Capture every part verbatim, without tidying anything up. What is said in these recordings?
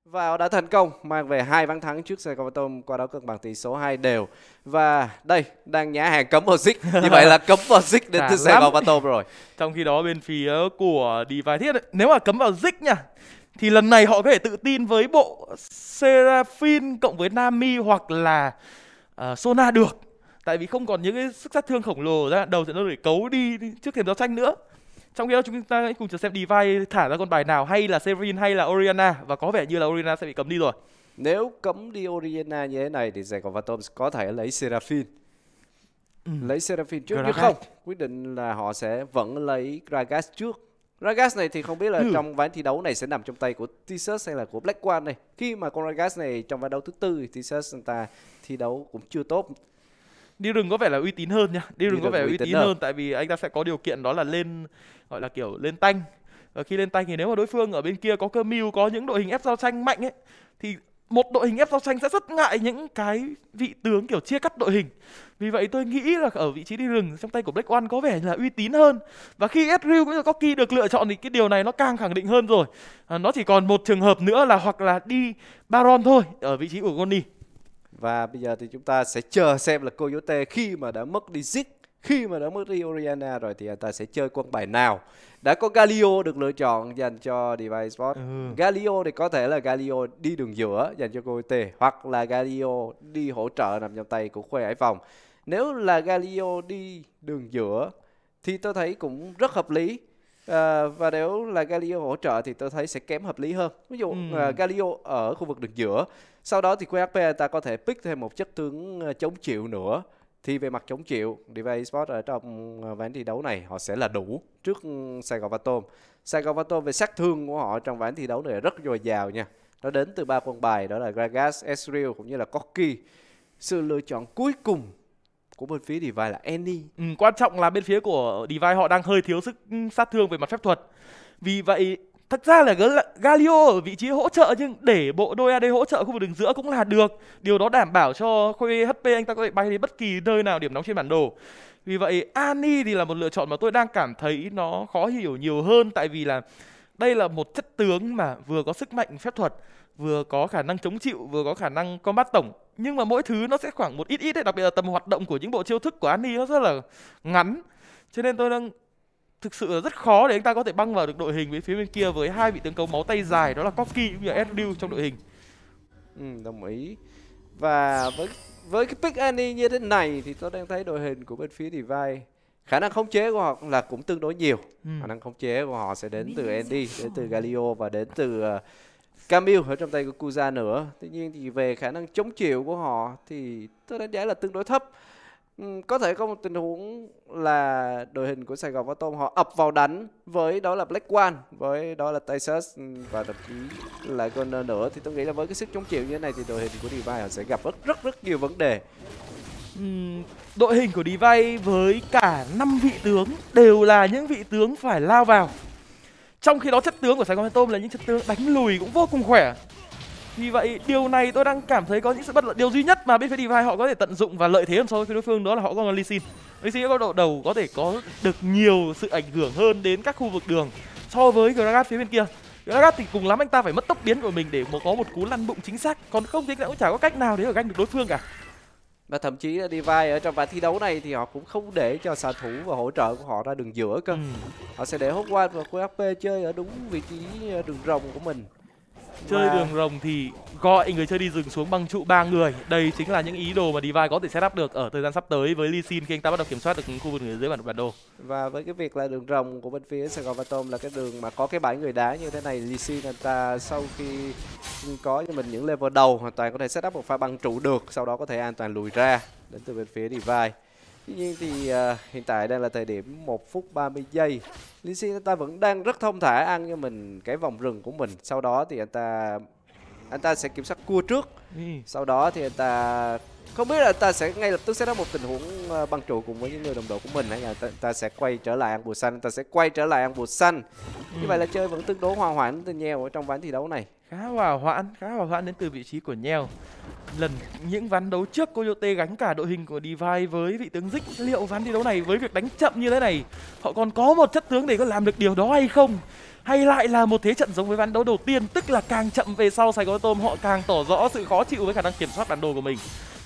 Và họ đã thành công mang về hai ván thắng trước Sài Gòn Atom qua đó cân bằng tỷ số hai đều. Và đây đang nhã hàng cấm vào Zig. Như vậy là cấm vào Zig đến từ Sài Gòn Atom rồi. Trong khi đó bên phía của Divide Thiết ấy, nếu mà cấm vào Zig nha thì lần này họ có thể tự tin với bộ Seraphine cộng với Nami hoặc là uh, Sona được. Tại vì không còn những cái sức sát thương khổng lồ ra đầu trận đấu để cấu đi trước thềm giao tranh nữa. Trong khi đó chúng ta hãy cùng chờ xem Divide thả ra con bài nào, hay là Seraphine hay là Orianna, và có vẻ như là Orianna sẽ bị cấm đi rồi. Nếu cấm đi Orianna như thế này thì Sài Gòn Atom có thể lấy Seraphine. Ừ. Lấy Seraphine trước nhưng không, quyết định là họ sẽ vẫn lấy Gragas trước. Gragas này thì không biết là ừ. trong ván thi đấu này sẽ nằm trong tay của T-Search hay là của Black One này. Khi mà con Gragas này trong ván đấu thứ tư thì T-Search người ta thi đấu cũng chưa tốt. Đi rừng có vẻ là uy tín hơn nha. Đi rừng có vẻ uy tín hơn, hơn tại vì anh ta sẽ có điều kiện đó là lên gọi là kiểu lên tanh. Và khi lên tanh thì nếu mà đối phương ở bên kia có cơ mưu, có những đội hình ép giao tranh mạnh ấy, thì một đội hình ép giao tranh sẽ rất ngại những cái vị tướng kiểu chia cắt đội hình. Vì vậy tôi nghĩ là ở vị trí đi rừng trong tay của Black One có vẻ là uy tín hơn. Và khi Ezreal cũng như Corki được lựa chọn thì cái điều này nó càng khẳng định hơn rồi. À, nó chỉ còn một trường hợp nữa là hoặc là đi Baron thôi ở vị trí của Goni. Và bây giờ thì chúng ta sẽ chờ xem là Coyote khi mà đã mất đi Zig, khi mà đã mất đi Orianna rồi thì ta sẽ chơi quân bài nào. Đã có Galio được lựa chọn dành cho Divide Esports. Ừ. Galio thì có thể là Galio đi đường giữa dành cho Coyote, hoặc là Galio đi hỗ trợ nằm trong tay của Khuê Hải Phòng. Nếu là Galio đi đường giữa thì tôi thấy cũng rất hợp lý. À, và nếu là Galio hỗ trợ thì tôi thấy sẽ kém hợp lý hơn. Ví dụ ừ. uh, Galio ở khu vực đường giữa, sau đó thì quy hát pê ta có thể pick thêm một chất tướng chống chịu nữa. Thì về mặt chống chịu, Divide Esports ở trong ván thi đấu này họ sẽ là đủ trước Sài Gòn Atom. Sài Gòn Atom về sát thương của họ trong ván thi đấu này rất dồi dào nha. Nó đến từ ba quân bài đó là Gragas, Ezreal cũng như là Corki. Sự lựa chọn cuối cùng của bên phía Divide là Annie. Ừ, quan trọng là bên phía của Divide họ đang hơi thiếu sức sát thương về mặt phép thuật. Vì vậy thật ra là Galio ở vị trí hỗ trợ, nhưng để bộ đôi a đê hỗ trợ khu vực đường giữa cũng là được. Điều đó đảm bảo cho Khuê hát pê anh ta có thể bay đến bất kỳ nơi nào điểm nóng trên bản đồ. Vì vậy Annie thì là một lựa chọn mà tôi đang cảm thấy nó khó hiểu nhiều hơn. Tại vì là đây là một chất tướng mà vừa có sức mạnh phép thuật, vừa có khả năng chống chịu, vừa có khả năng combat tổng. Nhưng mà mỗi thứ nó sẽ khoảng một ít ít ấy. Đặc biệt là tầm hoạt động của những bộ chiêu thức của Annie nó rất là ngắn. Cho nên tôi đang thực sự là rất khó để anh ta có thể băng vào được đội hình với phía bên kia với hai vị tướng cấu máu tay dài đó là Corki cũng như Ezreal trong đội hình. Ừ, đồng ý. Và với với cái pick Annie như thế này thì tôi đang thấy đội hình của bên phía Divide khả năng khống chế của họ là cũng tương đối nhiều. Ừ. Khả năng khống chế của họ sẽ đến từ Andy, đến từ Galio và đến từ uh, Camille ở trong tay của Kuza nữa. Tuy nhiên thì về khả năng chống chịu của họ thì tôi đánh giá là tương đối thấp. Uhm, có thể có một tình huống là đội hình của Sài Gòn Atom họ ập vào đánh với đó là Black One, với đó là T-Search và thậm chí là Gunner nữa, thì tôi nghĩ là với cái sức chống chịu như thế này thì đội hình của Divide họ sẽ gặp rất rất rất nhiều vấn đề. Uhm, đội hình của Divide với cả năm vị tướng đều là những vị tướng phải lao vào. Trong khi đó chất tướng của Sài Gòn Atom là những chất tướng đánh lùi cũng vô cùng khỏe. Vì vậy điều này tôi đang cảm thấy có những sự bất lợi. Điều duy nhất mà bên phía Divide họ có thể tận dụng và lợi thế hơn so với đối phương đó là họ có Lee Sin. Lee Sin có độ đầu có thể có được nhiều sự ảnh hưởng hơn đến các khu vực đường so với Gragas phía bên kia. Gragas thì cùng lắm anh ta phải mất tốc biến của mình để có một cú lăn bụng chính xác, còn không thì cũng chả có cách nào để ở ganh được đối phương cả. Và thậm chí là Divide ở trong ván thi đấu này thì họ cũng không để cho xạ thủ và hỗ trợ của họ ra đường giữa cơ. Ừ. Họ sẽ để Hot One và quy hát pê chơi ở đúng vị trí đường rồng của mình. Chơi và... đường rồng thì gọi người chơi đi rừng xuống băng trụ ba người. Đây chính là những ý đồ mà Divide có thể set up được ở thời gian sắp tới với Lee Sin khi anh ta bắt đầu kiểm soát được khu vực dưới bản bản đồ. Và với cái việc là đường rồng của bên phía Sài Gòn Atom là cái đường mà có cái bãi người đá như thế này, Lee Sin anh ta sau khi có cho mình những level đầu hoàn toàn có thể set up một pha băng trụ được, sau đó có thể an toàn lùi ra đến từ bên phía Divide. Tuy nhiên thì uh, hiện tại đang là thời điểm một phút ba mươi giây. Lee Sin anh ta vẫn đang rất thông thả ăn cho mình cái vòng rừng của mình. Sau đó thì anh ta anh ta sẽ kiểm soát cua trước. Ừ. Sau đó thì anh ta không biết là anh ta sẽ ngay lập tức set up một tình huống uh, băng trụ cùng với những người đồng đội của mình, hay là anh ta, anh ta sẽ quay trở lại ăn bùa xanh, anh ta sẽ quay trở lại ăn bùa xanh. Ừ. Như vậy là chơi vẫn tương đối hòa hoãn từ Nheo ở trong ván thi đấu này. Khá hòa hoãn, khá hòa hoãn đến từ vị trí của Nheo. lần những ván đấu trước Coyote gánh cả đội hình của Divide với vị tướng Dích. Liệu ván thi đấu này với việc đánh chậm như thế này họ còn có một chất tướng để có làm được điều đó hay không? Hay lại là một thế trận giống với ván đấu đầu tiên, tức là càng chậm về sau Sài Gòn Atom họ càng tỏ rõ sự khó chịu với khả năng kiểm soát bản đồ của mình.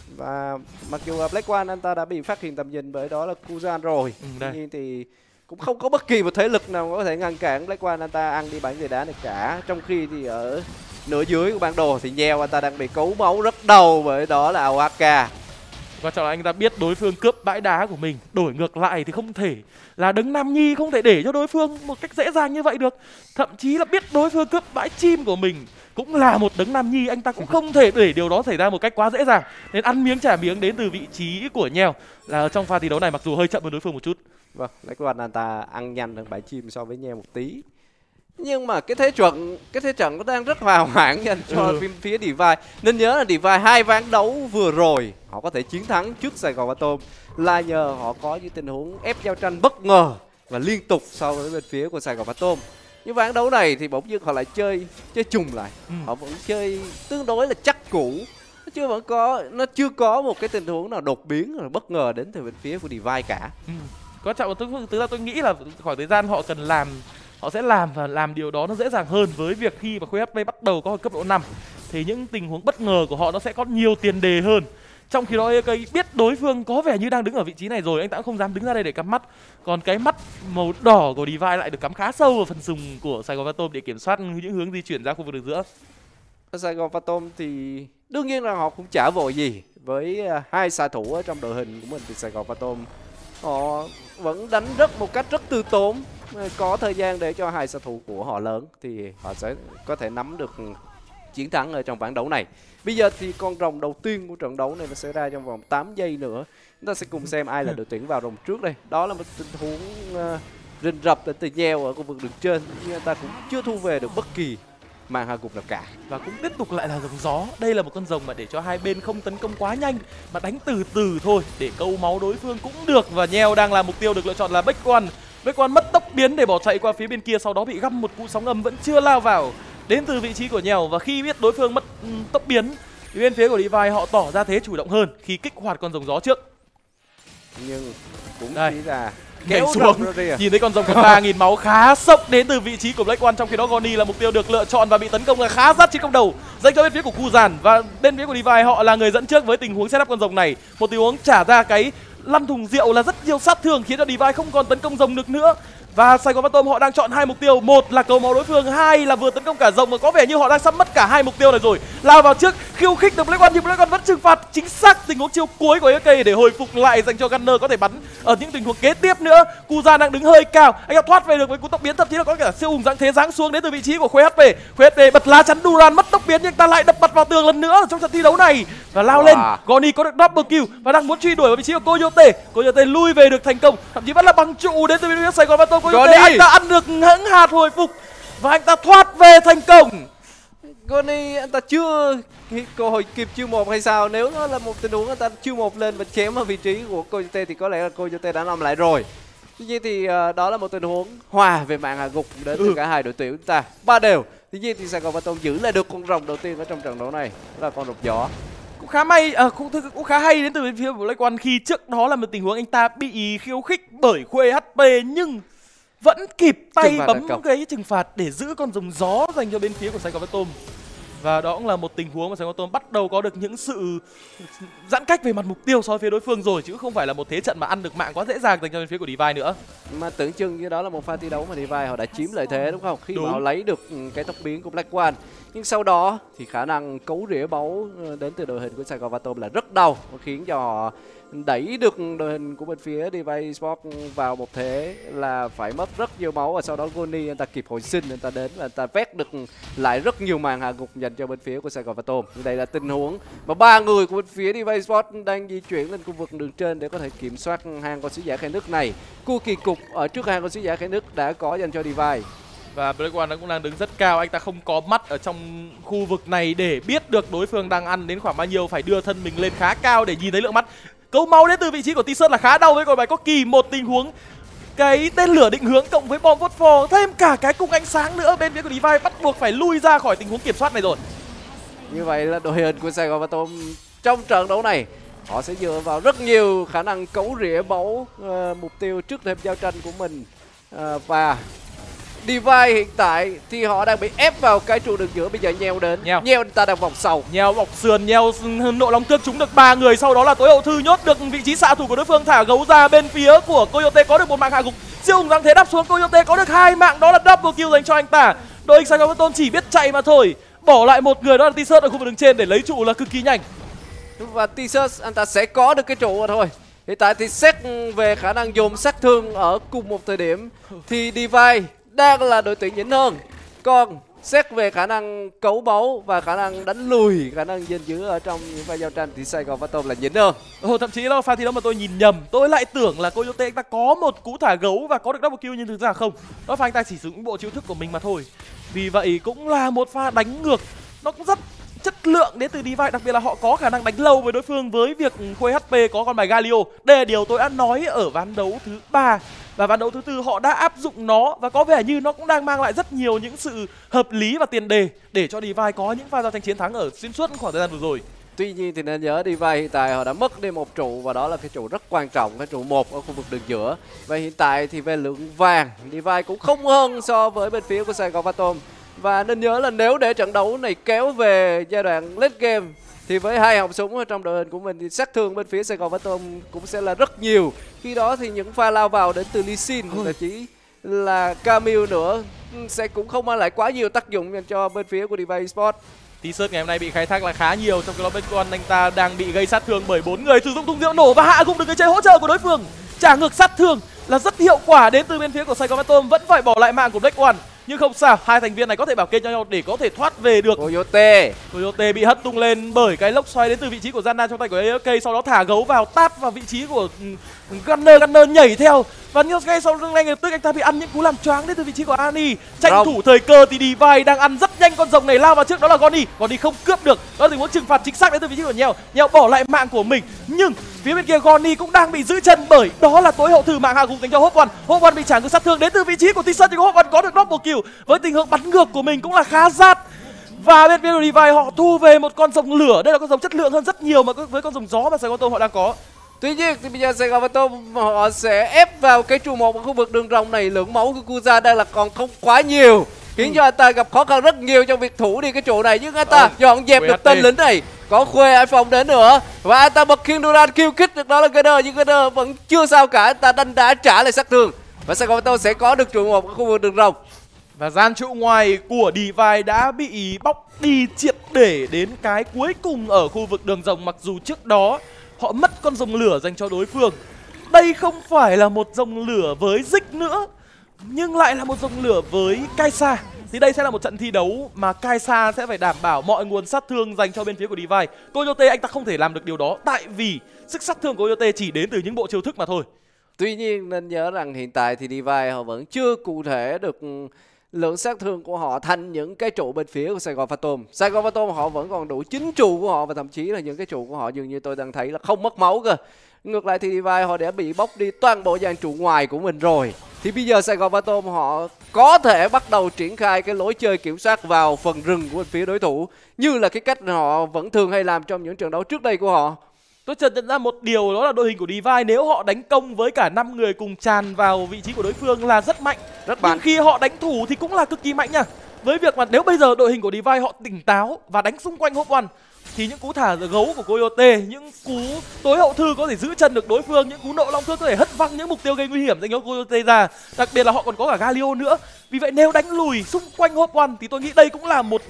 Và mặc dù Black One anh ta đã bị phát hiện tầm nhìn bởi đó là Kuzan rồi, ừ, tuy nhiên thì cũng không có bất kỳ một thế lực nào có thể ngăn cản Black One anh ta ăn đi bản người đá này cả. Trong khi thì ở nửa dưới của bản đồ thì Nheo anh ta đang bị cấu máu rất đầu bởi đó là Awaka. Quan trọng là anh ta biết đối phương cướp bãi đá của mình, đổi ngược lại thì không thể là đứng Nam Nhi, không thể để cho đối phương một cách dễ dàng như vậy được. Thậm chí là biết đối phương cướp bãi chim của mình cũng là một đấng Nam Nhi, anh ta cũng không thể để điều đó xảy ra một cách quá dễ dàng. Nên ăn miếng trả miếng đến từ vị trí của Nheo là trong pha thi đấu này mặc dù hơi chậm hơn đối phương một chút. Vâng, Black One anh ta ăn nhanh hơn bãi chim so với Nheo một tí. Nhưng mà cái thế trận cái thế trận nó đang rất hòa hoãn dành cho ừ. phía, phía Divide. Nên nhớ là Divide hai ván đấu vừa rồi họ có thể chiến thắng trước Sài Gòn Atom là nhờ họ có những tình huống ép giao tranh bất ngờ và liên tục so với bên phía của Sài Gòn Atom. Nhưng ván đấu này thì bỗng dưng họ lại chơi chơi trùng lại, ừ. họ vẫn chơi tương đối là chắc cũ, nó chưa vẫn có nó chưa có một cái tình huống nào đột biến rồi bất ngờ đến từ bên phía của Divide cả. Ừ. Quan trọng là thực ra tôi nghĩ là khoảng thời gian họ cần làm họ sẽ làm và làm điều đó nó dễ dàng hơn với việc khi mà khối hát pê bắt đầu có cấp độ năm thì những tình huống bất ngờ của họ nó sẽ có nhiều tiền đề hơn. Trong khi đó a ca biết đối phương có vẻ như đang đứng ở vị trí này rồi, anh ta cũng không dám đứng ra đây để cắm mắt. Còn cái mắt màu đỏ của Divide lại được cắm khá sâu vào phần sùng của Sài Gòn Atom để kiểm soát những hướng di chuyển ra khu vực đường giữa. Sài Gòn Atom thì đương nhiên là họ cũng chả vội gì với hai xạ thủ ở trong đội hình của mình. Thì Sài Gòn Atom họ vẫn đánh rất một cách rất từ tốn, có thời gian để cho hai xạ thủ của họ lớn thì họ sẽ có thể nắm được chiến thắng ở trong ván đấu này. Bây giờ thì con rồng đầu tiên của trận đấu này nó sẽ ra trong vòng tám giây nữa. Chúng ta sẽ cùng xem ai là đội tuyển vào rồng trước đây. Đó là một tình huống uh, rình rập đến từ Nheo ở khu vực đường trên, nhưng anh ta cũng chưa thu về được bất kỳ màn hạ gục nào cả. Và cũng tiếp tục lại là rồng gió. Đây là một con rồng mà để cho hai bên không tấn công quá nhanh mà đánh từ từ thôi để câu máu đối phương cũng được. Và Nheo đang là mục tiêu được lựa chọn là Black One. Black One mất tốc biến để bỏ chạy qua phía bên kia, sau đó bị găm một cú sóng âm vẫn chưa lao vào đến từ vị trí của Nheo. Và khi biết đối phương mất um, tốc biến thì bên phía của Divide họ tỏ ra thế chủ động hơn khi kích hoạt con rồng gió trước. Nhưng cũng đây. chỉ là kéo xuống, nhìn thấy con rồng còn ba nghìn máu khá sốc đến từ vị trí của Black One. Trong khi đó Goni là mục tiêu được lựa chọn và bị tấn công là khá rắt trên công đầu dành cho bên phía của Kuzan. Và bên phía của Divide họ là người dẫn trước với tình huống setup con rồng này, một tình huống trả ra cái lăn thùng rượu là rất nhiều sát thương khiến cho Divide không còn tấn công rồng được nữa. Và Sài Gòn Atom họ đang chọn hai mục tiêu, một là cầu máu đối phương, hai là vừa tấn công cả rồng, mà có vẻ như họ đang sắp mất cả hai mục tiêu này rồi. Lao vào trước khiêu khích được Black One nhưng Black One vẫn trừng phạt chính xác tình huống chiêu cuối của a ca để hồi phục lại dành cho Gunner có thể bắn ở những tình huống kế tiếp nữa. Kuzan đang đứng hơi cao, anh ta thoát về được với cú tốc biến, thậm chí là có cả siêu hùng dạng thế giáng xuống đến từ vị trí của Khuê hát pê. Khuê hát pê bật lá chắn Duran, mất tốc biến nhưng anh ta lại đập mặt vào tường lần nữa trong trận thi đấu này và lao wow. lên. Goni có được double kill và đang muốn truy đuổi vào vị trí của Coyote. Coyote lui về được thành công, thậm chí vẫn là bằng trụ đến từ bên phía Sài Gòn Atom. Coyote anh ta ăn được những hạt hồi phục và anh ta thoát về thành công. Goni anh ta chưa cơ hội kịp chiêu một hay sao? Nếu nó là một tình huống anh ta chiêu một lên và chém ở vị trí của Coyote thì có lẽ là Coyote đã nằm lại rồi. Tuy nhiên thì uh, đó là một tình huống hòa về mạng hạ gục đến từ ừ. cả hai đội tuyển chúng ta ba đều. Tuy nhiên thì Sài Gòn Atom giữ lại được con rồng đầu tiên ở trong trận đấu này, đó là con rồng gió. Cũng khá may, à, cũng, cũng khá hay đến từ bên phía của Black One khi trước đó là một tình huống anh ta bị khiêu khích bởi Khuê hát pê nhưng vẫn kịp tay bấm cái trừng phạt để giữ con rồng gió dành cho bên phía của Sài Gòn Atom. Và đó cũng là một tình huống mà Sài Gòn Atom bắt đầu có được những sự giãn cách về mặt mục tiêu so với phía đối phương rồi, chứ không phải là một thế trận mà ăn được mạng quá dễ dàng dành cho bên phía của Divide nữa. Mà tưởng chừng như đó là một pha thi đấu mà Divide họ đã chiếm lợi thế đúng không? Khi đúng. mà họ lấy được cái tốc biến của Black One. Nhưng sau đó thì khả năng cấu rỉa báu đến từ đội hình của Sài Gòn Atom là rất đau, khiến cho họ đẩy được đội hình của bên phía Divide Esports vào một thế là phải mất rất nhiều máu. Và sau đó Goni anh ta kịp hồi sinh, anh ta đến và anh ta vét được lại rất nhiều màn hạ gục dành cho bên phía của Sài Gòn Atom. Đây là tình huống mà ba người của bên phía Divide Esports đang di chuyển lên khu vực đường trên để có thể kiểm soát hang con sứ giả khe nước này. Cua kỳ cục ở trước hang con sứ giả khe nước đã có dành cho Divide. Và Black One cũng đang đứng rất cao, anh ta không có mắt ở trong khu vực này để biết được đối phương đang ăn đến khoảng bao nhiêu, phải đưa thân mình lên khá cao để nhìn thấy lượng mắt. Cấu máu đến từ vị trí của T-shirt là khá đau với còi bài có kỳ, một tình huống cái tên lửa định hướng cộng với bom phốt pho thêm cả cái cung ánh sáng nữa, bên phía của Divide bắt buộc phải lui ra khỏi tình huống kiểm soát này rồi. Như vậy là đội hình của Sài Gòn Phantom trong trận đấu này họ sẽ dựa vào rất nhiều khả năng cấu rỉa máu uh, mục tiêu trước thềm giao tranh của mình. uh, Và Divide hiện tại thì họ đang bị ép vào cái trụ đường giữa, bây giờ nheo đến. Nheo, nheo người ta đang vòng sau. Nheo bọc sườn, nheo nộ long tước trúng được ba người, sau đó là tối hậu thư nhốt được vị trí xạ thủ của đối phương, thả gấu ra bên phía của Coyote có được một mạng hạ gục. Siêu hùng giáng thế đáp xuống, Coyote có được hai mạng, đó là double kill dành cho anh ta. Đội hình Sài Gòn Phantom chỉ biết chạy mà thôi, bỏ lại một người đó là T-shirt ở khu vực đường trên để lấy trụ là cực kỳ nhanh. Và T-shirt anh ta sẽ có được cái trụ mà thôi. Hiện tại thì xét về khả năng dùng sát thương ở cùng một thời điểm thì Divide đang là đội tuyển nhỉnh hơn. Còn xét về khả năng cấu báu và khả năng đánh lùi, khả năng gìn giữ ở trong những pha giao tranh thì Sài Gòn Phantom là nhỉnh hơn. Ồ, thậm chí là pha thi đấu mà tôi nhìn nhầm, tôi lại tưởng là Coyote anh ta có một cú thả gấu và có được double kill, nhưng thực ra không. Đó pha anh ta chỉ sử dụng bộ chiêu thức của mình mà thôi. Vì vậy cũng là một pha đánh ngược, nó cũng rất chất lượng đến từ Divide, đặc biệt là họ có khả năng đánh lâu với đối phương với việc khuây hát pê có con bài Galio. Đây là điều tôi đã nói ở ván đấu thứ ba. Và ván đấu thứ tư họ đã áp dụng nó và có vẻ như nó cũng đang mang lại rất nhiều những sự hợp lý và tiền đề để cho Divide có những pha giao tranh chiến thắng ở xuyên suốt khoảng thời gian vừa rồi. Tuy nhiên thì nên nhớ Divide hiện tại họ đã mất đi một trụ và đó là cái trụ rất quan trọng, cái trụ một ở khu vực đường giữa. Và hiện tại thì về lượng vàng Divide cũng không hơn so với bên phía của Sài Gòn Phantom. Và nên nhớ là nếu để trận đấu này kéo về giai đoạn late game thì với hai họng súng ở trong đội hình của mình thì sát thương bên phía Sài Gòn Phantom cũng sẽ là rất nhiều. Khi đó thì những pha lao vào đến từ Lee Sin thậm chí là Camille nữa sẽ cũng không mang lại quá nhiều tác dụng dành cho bên phía của Divide Esports. T-shirt ngày hôm nay bị khai thác là khá nhiều, trong khi đó bên con anh ta đang bị gây sát thương bởi bốn người sử dụng thùng rượu nổ và hạ gục được cái chơi hỗ trợ của đối phương. Trả ngược sát thương là rất hiệu quả đến từ bên phía của Sài Gòn Phantom, vẫn phải bỏ lại mạng của Black One. Nhưng không sao, hai thành viên này có thể bảo kê cho nhau để có thể thoát về được. Coyote Coyote bị hất tung lên bởi cái lốc xoáy đến từ vị trí của Zana trong tay của a ép ca, sau đó thả gấu vào táp vào vị trí của Gunner, Gunner nhảy theo và ngay sau lưng ngay lập tức anh ta bị ăn những cú làm choáng đến từ vị trí của Ani. Tranh Rồng. thủ thời cơ thì Divide đang ăn rất nhanh con rồng này, lao vào trước đó là Goni. Goni không cướp được, đó là tình huống trừng phạt chính xác đến từ vị trí của Nheo. Nheo bỏ lại mạng của mình, nhưng phía bên kia Goni cũng đang bị giữ chân bởi đó là tối hậu thư mạng hạ gục dành cho Hope One. Hope One bị trả ngược sát thương đến từ vị trí của T-shirt, nhưng Hope One có được double kill với tình huống bắn ngược của mình cũng là khá rát. Và bên phía của Divide họ thu về một con rồng lửa, đây là con rồng chất lượng hơn rất nhiều mà với con rồng gió mà Sài Gòn Phantom họ đang có. Tuy nhiên thì bây giờ Sài Gòn Phantom họ sẽ ép vào cái trụ một ở khu vực đường rồng này, lượng máu của Kuza đang là còn không quá nhiều, khiến ừ. cho anh ta gặp khó khăn rất nhiều trong việc thủ đi cái trụ này, nhưng anh ta ừ. dọn dẹp được tên lính này. Có Khuê Hải Phòng đến nữa và anh ta bật King Duran kill kích được, đó là Gunner, nhưng Gunner vẫn chưa sao cả, anh ta đánh đã trả lại sát thương và Sài Gòn Phantom sẽ có được trụ một ở khu vực đường rồng. Và gian trụ ngoài của Divide đã bị bóc đi triệt để đến cái cuối cùng ở khu vực đường rồng, mặc dù trước đó họ mất con rồng lửa dành cho đối phương. Đây không phải là một rồng lửa với Dích nữa, nhưng lại là một rồng lửa với Kaisa. Thì đây sẽ là một trận thi đấu mà Kaisa sẽ phải đảm bảo mọi nguồn sát thương dành cho bên phía của Divide. Coyote anh ta không thể làm được điều đó, tại vì sức sát thương của Coyote chỉ đến từ những bộ chiêu thức mà thôi. Tuy nhiên nên nhớ rằng hiện tại thì Divide họ vẫn chưa cụ thể được lượng sát thương của họ thành những cái trụ bên phía của Sài Gòn Phantom. Sài Gòn Phantom họ vẫn còn đủ chín trụ của họ và thậm chí là những cái trụ của họ dường như tôi đang thấy là không mất máu cơ. Ngược lại thì Divide họ đã bị bóc đi toàn bộ dàn trụ ngoài của mình rồi. Thì bây giờ Sài Gòn Phantom họ có thể bắt đầu triển khai cái lối chơi kiểm soát vào phần rừng của bên phía đối thủ, như là cái cách họ vẫn thường hay làm trong những trận đấu trước đây của họ. Tôi chợt nhận ra một điều, đó là đội hình của Divide nếu họ đánh công với cả năm người cùng tràn vào vị trí của đối phương là rất mạnh. Rất mạnh. Nhưng khi họ đánh thủ thì cũng là cực kỳ mạnh nha. Với việc mà nếu bây giờ đội hình của Divide họ tỉnh táo và đánh xung quanh Hope One thì những cú thả gấu của Coyote, những cú tối hậu thư có thể giữ chân được đối phương, những cú nộ long thước có thể hất văng những mục tiêu gây nguy hiểm dành cho Coyote ra. Đặc biệt là họ còn có cả Galio nữa. Vì vậy nếu đánh lùi xung quanh Hope One thì tôi nghĩ đây cũng là một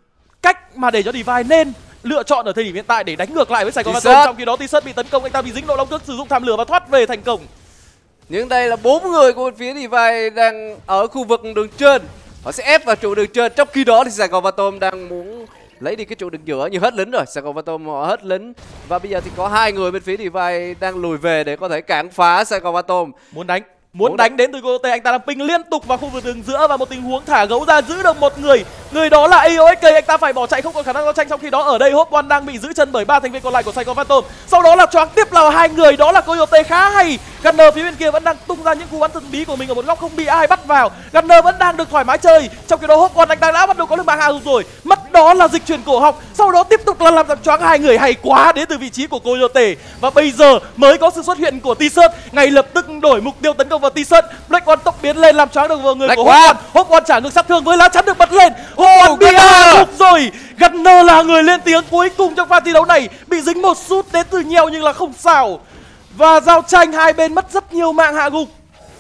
cách mà để cho Divide nên lựa chọn ở thời điểm hiện tại để đánh ngược lại với Sài Gòn Phantom. Trong khi đó T-shirt bị tấn công, anh ta bị dính nộ long thước, sử dụng thảm lửa và thoát về thành công. Nhưng đây là bốn người của phía Divide đang ở khu vực đường trên, họ sẽ ép vào trụ đường trên. Trong khi đó thì Sài Gòn Phantom đang muốn lấy đi cái trụ đường giữa, nhưng hết lính rồi. Sài Gòn Phantom họ hết lính và bây giờ thì có hai người bên phía Divide đang lùi về để có thể cản phá Sài Gòn Phantom. Muốn đánh Muốn đánh đến từ Coyote, anh ta đang ping liên tục vào khu vực đường giữa và một tình huống thả gấu ra giữ được một người. Người đó là a o ét ca, anh ta phải bỏ chạy, không còn khả năng giao tranh. Trong khi đó ở đây Hope One đang bị giữ chân bởi ba thành viên còn lại của Sài Gòn Phantom. Sau đó là choáng tiếp là hai người, đó là Coyote khá hay Gunner phía bên kia vẫn đang tung ra những cú bắn thần bí của mình ở một góc không bị ai bắt vào. Gunner vẫn đang được thoải mái chơi. Trong khi đó Hop One anh ta đã bắt đầu có được mạng hạ gục rồi. Mất đó là dịch chuyển cổ họng, sau đó tiếp tục là làm giảm choáng hai người hay quá đến từ vị trí của Coyote. Và bây giờ mới có sự xuất hiện của T-shirt, ngay lập tức đổi mục tiêu tấn công vào T-shirt. Black One tốc biến lên làm choáng được vào người Black của Hop One. Hop One trả ngược sát thương với lá chắn được bật lên. Hop One bị hạ gục rồi. Gunner là người lên tiếng cuối cùng trong pha thi đấu này, bị dính một sút đến từ nheo nhưng là không sao. Và giao tranh hai bên mất rất nhiều mạng hạ gục.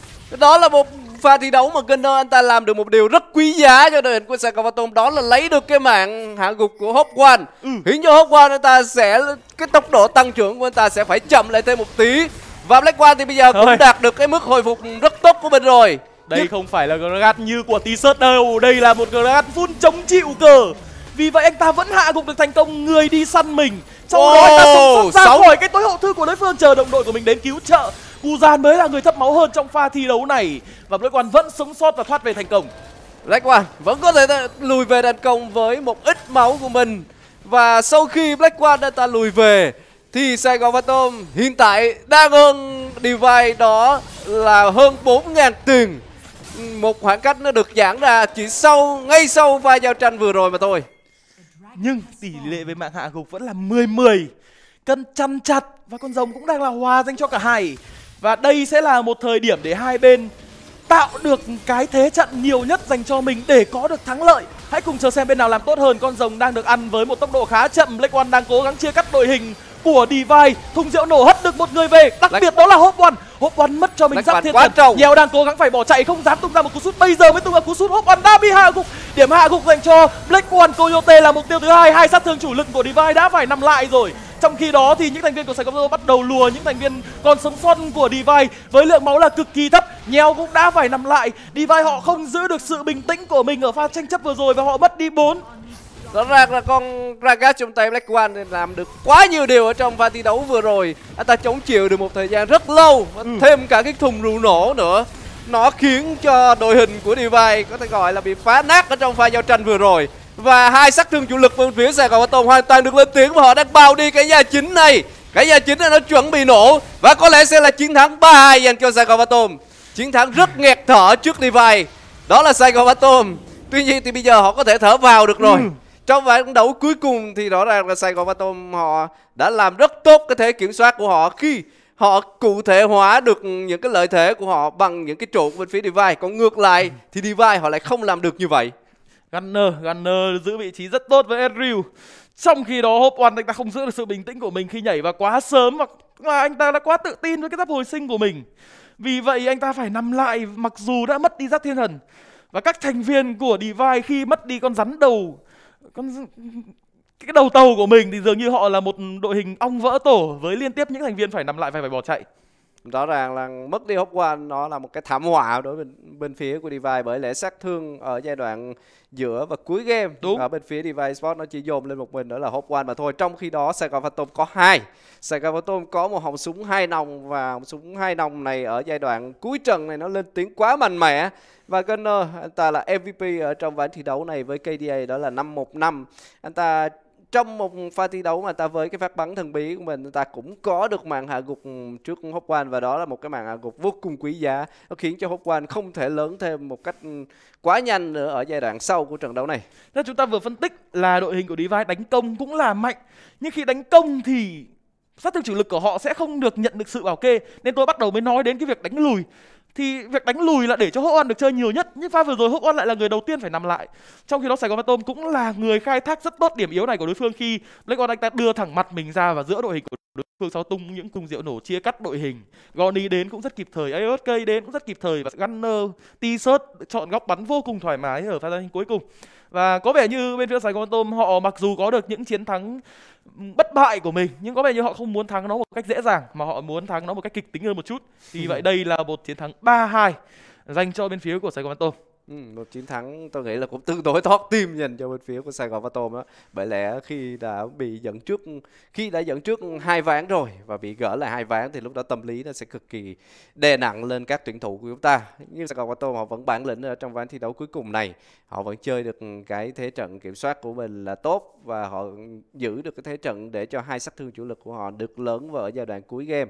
Đó là một pha thi đấu mà Gunner anh ta làm được một điều rất quý giá cho đội hình của Sài Gòn Phantom, đó là lấy được cái mạng hạ gục của Hop One. Ừ. Khiến cho Hop One anh ta sẽ cái tốc độ tăng trưởng của anh ta sẽ phải chậm lại thêm một tí. Và Black One thì bây giờ cũng Thôi. đạt được cái mức hồi phục rất tốt của mình rồi. Đây Nhưng... không phải là Gragas như của T-shirt đâu, đây là một Gragas full chống chịu cơ. Vì vậy anh ta vẫn hạ gục được thành công người đi săn mình. Sau oh, đó anh ta sống sót ra sáu... khỏi cái tối hậu thư của đối phương, chờ đồng đội của mình đến cứu trợ. Guzan mới là người thấp máu hơn trong pha thi đấu này. Và Black One vẫn sống sót và thoát về thành công. Black One vẫn có thể lùi về thành công với một ít máu của mình. Và sau khi Black One anh ta lùi về thì Sài Gòn Phantom hiện tại đang hơn Divide, đó là hơn bốn nghìn tiền. Một khoảng cách nó được giãn ra chỉ sau ngay sau pha giao tranh vừa rồi mà thôi. Nhưng tỷ lệ về mạng hạ gục vẫn là mười mười. Cân chăn chặt và con rồng cũng đang là hòa dành cho cả hai. Và đây sẽ là một thời điểm để hai bên tạo được cái thế trận nhiều nhất dành cho mình để có được thắng lợi. Hãy cùng chờ xem bên nào làm tốt hơn. Con rồng đang được ăn với một tốc độ khá chậm. Black One đang cố gắng chia cắt đội hình của Divide. Thùng rượu nổ hất được một người về, đặc Black... biệt đó là Hop One. Hop One mất cho mình giáp thiên thần. Nheo đang cố gắng phải bỏ chạy, không dám tung ra một cú sút, bây giờ mới tung ra cú sút. Hop One đã bị hạ gục. Điểm hạ gục dành cho Black One. Coyote là mục tiêu thứ hai. Hai sát thương chủ lực của Divide đã phải nằm lại rồi. Trong khi đó thì những thành viên của Sài Gòn bắt đầu lùa những thành viên còn sống sót của Divide với lượng máu là cực kỳ thấp. Nheo cũng đã phải nằm lại. Divide họ không giữ được sự bình tĩnh của mình ở pha tranh chấp vừa rồi và họ mất đi bốn. Rõ ràng là con Gragas trong tay Black One làm được quá nhiều điều ở trong pha thi đấu vừa rồi. Anh ta chống chịu được một thời gian rất lâu, ừ. thêm cả cái thùng rượu nổ nữa. Nó khiến cho đội hình của Divide có thể gọi là bị phá nát ở trong pha giao tranh vừa rồi. Và hai sát thương chủ lực bên phía Sài Gòn Phantom hoàn toàn được lên tiếng và họ đang bao đi cái nhà chính này. Cái nhà chính này nó chuẩn bị nổ và có lẽ sẽ là chiến thắng ba hai dành cho Sài Gòn Phantom. Chiến thắng rất nghẹt thở trước Divide. Đó là Sài Gòn Phantom. Tuy nhiên thì bây giờ họ có thể thở vào được rồi. Ừ. Trong ván đấu cuối cùng thì rõ ràng là Sài Gòn Phantom họ đã làm rất tốt cái thế kiểm soát của họ khi họ cụ thể hóa được những cái lợi thế của họ bằng những cái trụ bên phía Divide. Còn ngược lại thì Divide họ lại không làm được như vậy. Gunner, Gunner giữ vị trí rất tốt với Ezreal. Trong khi đó Hop One anh ta không giữ được sự bình tĩnh của mình khi nhảy vào quá sớm, và anh ta đã quá tự tin với cái giáp hồi sinh của mình. Vì vậy anh ta phải nằm lại mặc dù đã mất đi giáp thiên thần. Và các thành viên của Divide khi mất đi con rắn đầu, con cái đầu tàu của mình thì dường như họ là một đội hình ong vỡ tổ với liên tiếp những thành viên phải nằm lại và phải bỏ chạy. Rõ ràng là mất đi Hop One nó là một cái thảm họa đối với bên, bên phía của Divide, bởi lẽ sát thương ở giai đoạn giữa và cuối game Đúng. ở bên phía Divide Sport nó chỉ dồn lên một mình nữa là Hop One mà thôi. Trong khi đó Sài Gòn Phantom có hai, Sài Gòn Phantom có một họng súng hai nòng, và họng súng hai nòng này ở giai đoạn cuối trận này nó lên tiếng quá mạnh mẽ. Và Gunner anh ta là em vê pê ở trong ván thi đấu này với ca đê a đó là năm một năm. Anh ta trong một pha thi đấu mà ta với cái phát bắn thần bí của mình, ta cũng có được màn hạ gục trước Hop One, và đó là một cái màn hạ gục vô cùng quý giá. Nó khiến cho Hop One không thể lớn thêm một cách quá nhanh nữa ở giai đoạn sau của trận đấu này. Thế chúng ta vừa phân tích là đội hình của Divide đánh công cũng là mạnh, nhưng khi đánh công thì sát thương chủ lực của họ sẽ không được nhận được sự bảo kê, nên tôi bắt đầu mới nói đến cái việc đánh lùi. Thì việc đánh lùi là để cho Hop One được chơi nhiều nhất, nhưng pha vừa rồi Hop One lại là người đầu tiên phải nằm lại. Trong khi đó Sài Gòn Phantom cũng là người khai thác rất tốt điểm yếu này của đối phương khi Black One anh ta đưa thẳng mặt mình ra và giữa đội hình của đối phương, sau tung những cung rượu nổ chia cắt đội hình. Goni đến cũng rất kịp thời, a ét ca đến cũng rất kịp thời, và Gunner, T-shirt chọn góc bắn vô cùng thoải mái ở pha giao tranh cuối cùng. Và có vẻ như bên phía Sài Gòn Phantom họ mặc dù có được những chiến thắng bất bại của mình, nhưng có vẻ như họ không muốn thắng nó một cách dễ dàng mà họ muốn thắng nó một cách kịch tính hơn một chút. Vì vậy đây là một chiến thắng ba hai dành cho bên phía của Sài Gòn Phantom. Ừ, một chiến thắng tôi nghĩ là cũng tương đối thoát tim dành cho bên phía của Sài Gòn Phantom đó. Bởi lẽ khi đã bị dẫn trước khi đã dẫn trước hai ván rồi và bị gỡ lại hai ván thì lúc đó tâm lý nó sẽ cực kỳ đè nặng lên các tuyển thủ của chúng ta. Nhưng Sài Gòn Phantom họ vẫn bản lĩnh ở trong ván thi đấu cuối cùng này. Họ vẫn chơi được cái thế trận kiểm soát của mình là tốt, và họ giữ được cái thế trận để cho hai sát thương chủ lực của họ được lớn vào ở giai đoạn cuối game.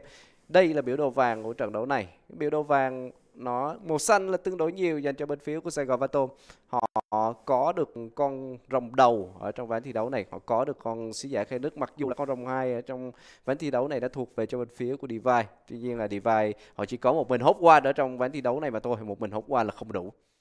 Đây là biểu đồ vàng của trận đấu này. Biểu đồ vàng nó màu xanh là tương đối nhiều dành cho bên phía của Sài Gòn Phantom. Họ, họ có được con rồng đầu ở trong ván thi đấu này, họ có được con sứ giả khe nước, mặc dù là con rồng hai ở trong ván thi đấu này đã thuộc về cho bên phía của Divide. Tuy nhiên là Divide họ chỉ có một mình hốt qua ở trong ván thi đấu này mà thôi, một mình hốt qua là không đủ.